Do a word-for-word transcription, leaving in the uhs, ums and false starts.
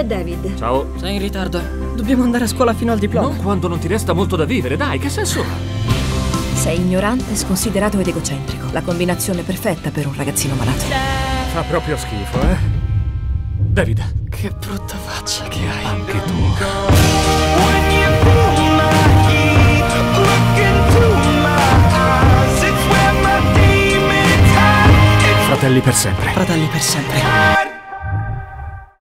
è David. Ciao. Sei in ritardo. Dobbiamo andare a scuola fino al diploma. Non quando non ti resta molto da vivere, dai, che senso ha? Sei ignorante, sconsiderato ed egocentrico. La combinazione perfetta per un ragazzino malato. Fa proprio schifo, eh? David. Che brutta faccia che hai. Anche tu. Fratelli per sempre. Fratelli per sempre.